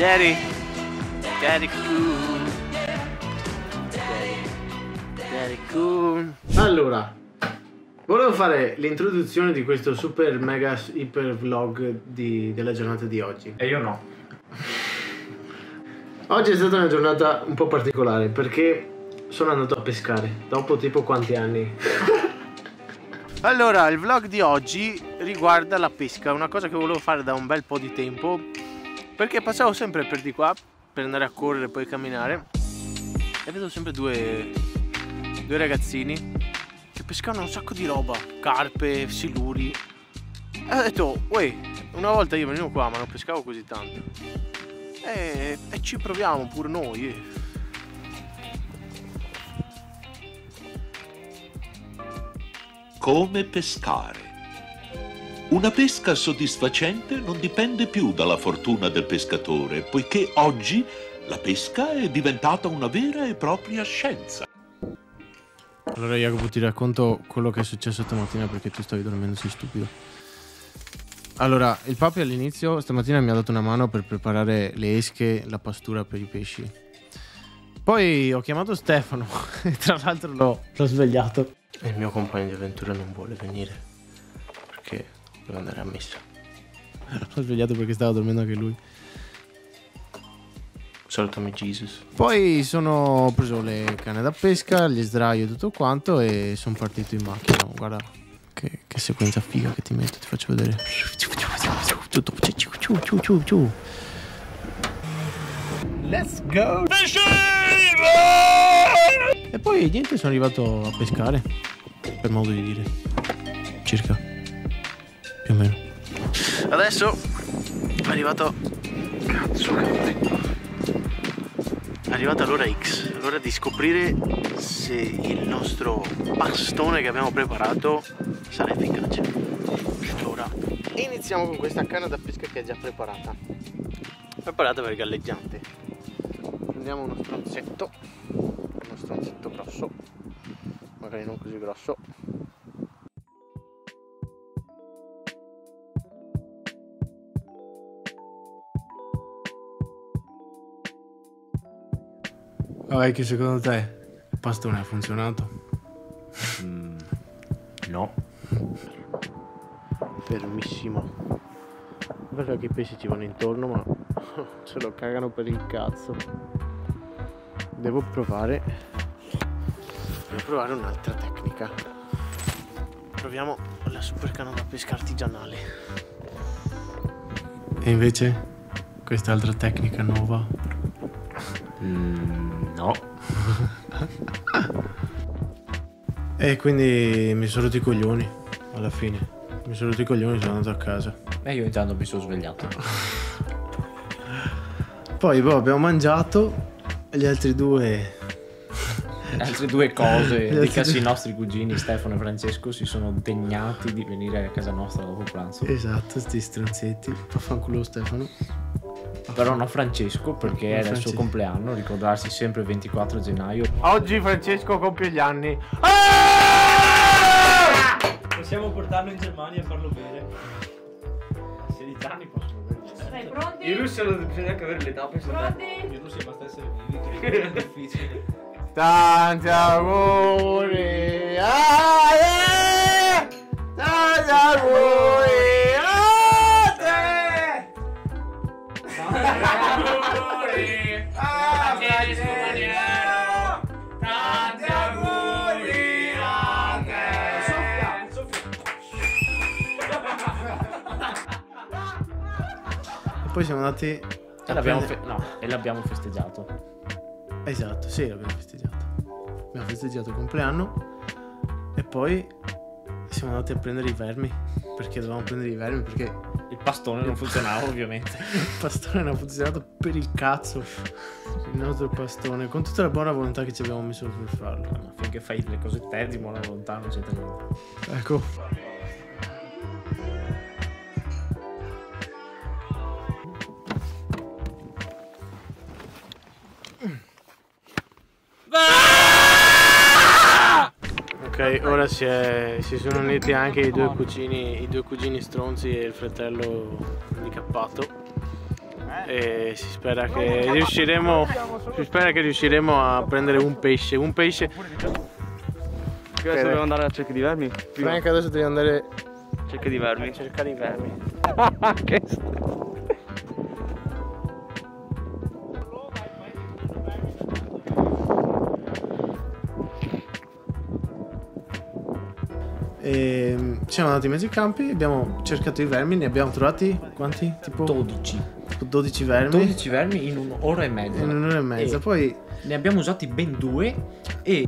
Daddy cool. Daddy cool. Allora, volevo fare l'introduzione di questo super mega iper vlog della giornata di oggi. E io no. Oggi è stata una giornata un po' particolare perché sono andato a pescare. Dopo tipo quanti anni? Allora, il vlog di oggi riguarda la pesca, una cosa che volevo fare da un bel po' di tempo, perché passavo sempre per di qua per andare a correre e poi camminare e vedo sempre due ragazzini che pescavano un sacco di roba, carpe, siluri, e ho detto, uè, una volta io venivo qua ma non pescavo così tanto e ci proviamo pure noi. Come pescare. Una pesca soddisfacente non dipende più dalla fortuna del pescatore, poiché oggi la pesca è diventata una vera e propria scienza. Allora Jacopo, ti racconto quello che è successo stamattina perché tu stavi dormendo, sei stupido. Allora, il papi all'inizio stamattina mi ha dato una mano per preparare le esche, la pastura per i pesci. Poi ho chiamato Stefano e tra l'altro l'ho svegliato. E il mio compagno di avventura non vuole venire perché deve andare a messa. L'ho svegliato perché stava dormendo anche lui. Salutami Jesus. Poi ho preso le canne da pesca, gli sdraio e tutto quanto e sono partito in macchina. Guarda che sequenza figa che ti metto, ti faccio vedere. Let's go! E poi niente, sono arrivato a pescare, per modo di dire, circa, più o meno. Adesso è arrivato, cazzo che è arrivata l'ora X, l'ora di scoprire se il nostro bastone che abbiamo preparato sarà efficace. Allora, iniziamo con questa canna da pesca che è già preparata per il galleggiante. Prendiamo uno stronzetto grosso, magari non così grosso. Vabbè, che secondo te il bastone ha funzionato? No. Fermissimo. Guarda che i pesci ci vanno intorno ma se lo cagano per il cazzo. Devo provare un'altra tecnica. Proviamo la super canna da pesca artigianale. E invece quest'altra tecnica nuova? No. E quindi mi sono rotti i coglioni alla fine. Mi sono rotti i coglioni e sono andato a casa. E io intanto mi sono svegliato. Poi abbiamo mangiato e gli altri due... Le altre due cose, dicasi i nostri cugini Stefano e Francesco si sono degnati di venire a casa nostra dopo pranzo. Esatto, sti stronzetti. Vaffanculo Stefano. Però no Francesco, perché era il suo compleanno, ricordarsi sempre il 24 gennaio. Oggi Francesco compie gli anni. Possiamo portarlo in Germania e farlo bere. A 16 anni possono bere. Stai pronti? I russi bisogna anche avere l'età per Pronti? I russi basta essere vivi, che è difficile. Tanti auguri a te! Tanti auguri a te! Tanti auguri a Francesco Maniero! Tanti auguri a te! E poi siamo andati... E l'abbiamo festeggiato. Esatto, sì, l'abbiamo festeggiato. Abbiamo festeggiato il compleanno e poi siamo andati a prendere i vermi. Perché dovevamo prendere i vermi? Perché Il bastone non funzionava ovviamente. il pastone non ha funzionato per il cazzo. Il nostro pastone, con tutta la buona volontà che ci abbiamo messo per farlo. Ma finché fai le cose te di buona volontà non c'entra niente. Ecco. Ok, ora si sono uniti anche i due cugini stronzi e il fratello handicappato. e si spera che riusciremo a prendere un pesce. Adesso devo andare a cerca di vermi. Frank, adesso devi andare Cerca di vermi. a cercare i vermi. Siamo andati in mezzo ai campi, abbiamo cercato i vermi, ne abbiamo trovati quanti? Tipo 12. 12 vermi 12 vermi in un'ora e mezza. in un'ora e mezza. E Poi ne abbiamo usati ben 2 e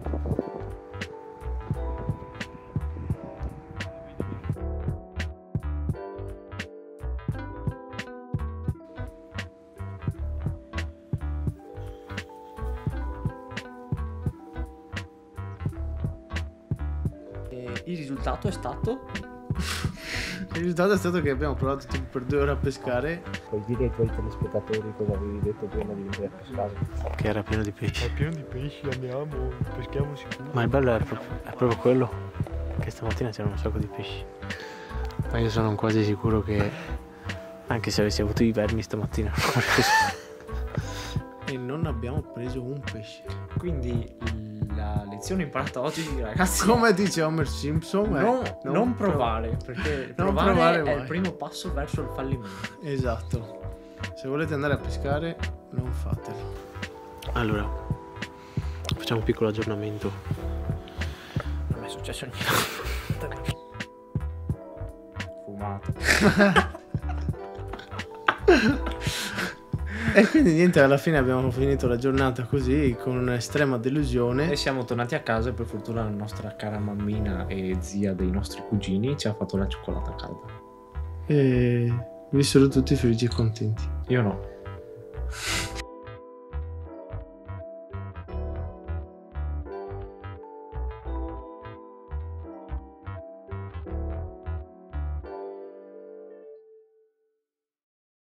il risultato è stato il risultato è stato che abbiamo provato tipo per 2 ore a pescare, Puoi dire ai tuoi telespettatori cosa avevi detto prima di venire a pescare? che era pieno di pesci. pieno di pesci, andiamo, peschiamo sicuro. Ma il bello è proprio quello, che stamattina c'erano un sacco di pesci. Ma io sono quasi sicuro che anche se avessi avuto i vermi stamattina e non abbiamo preso un pesce. quindi la lezione imparata oggi, ragazzi. Come dice Homer Simpson, non provare, perché non provare provare è mai. il primo passo verso il fallimento. Esatto. Se volete andare a pescare, non fatelo. Allora, facciamo un piccolo aggiornamento. Non è successo niente. Fumato. E quindi niente, alla fine abbiamo finito la giornata così, con un'estrema delusione. E siamo tornati a casa e per fortuna la nostra cara mammina e zia dei nostri cugini ci ha fatto la cioccolata calda. E vissero tutti felici e contenti. Io no.